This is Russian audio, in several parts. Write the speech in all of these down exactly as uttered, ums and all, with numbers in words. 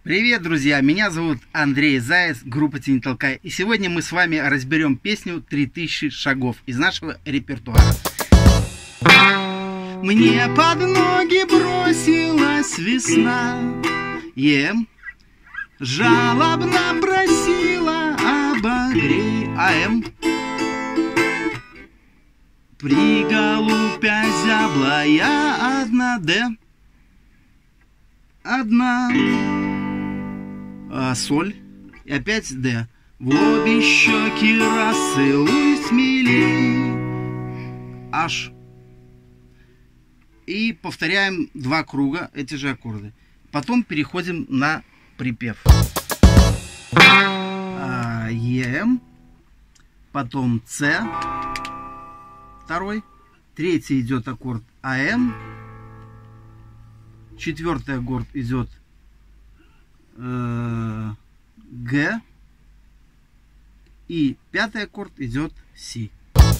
Привет, друзья! Меня зовут Андрей Заяц, группа «Тень толкай». И сегодня мы с вами разберем песню «Три тысячи шагов» из нашего репертуара. Мне под ноги бросилась весна, ем, жалобно просила обогрей, ам. При голубя зяблая одна д, одна а, соль и опять д. В обе щеки расцелуй смелей, аж. И повторяем два круга эти же аккорды. Потом переходим на припев. А, ем, потом С, второй, третий идет аккорд ам, четвертый аккорд идет э, Г, и пятый аккорд идет Си.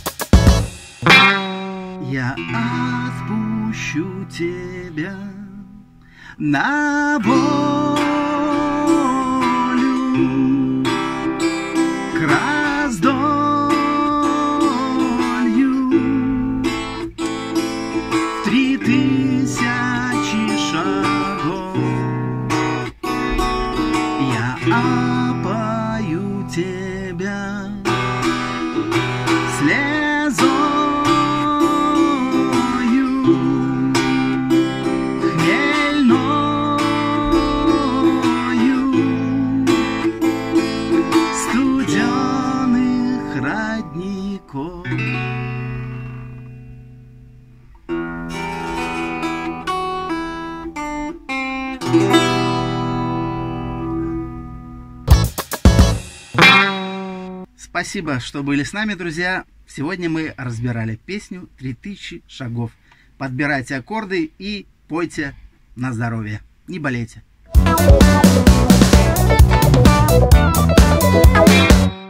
Я отпущу тебя на волю к раздолью в три тысячи шагов. Я опою тебя слезою студеных родников. Спасибо, что были с нами, друзья. Сегодня мы разбирали песню «Три тысячи шагов». Подбирайте аккорды и пойте на здоровье. Не болейте.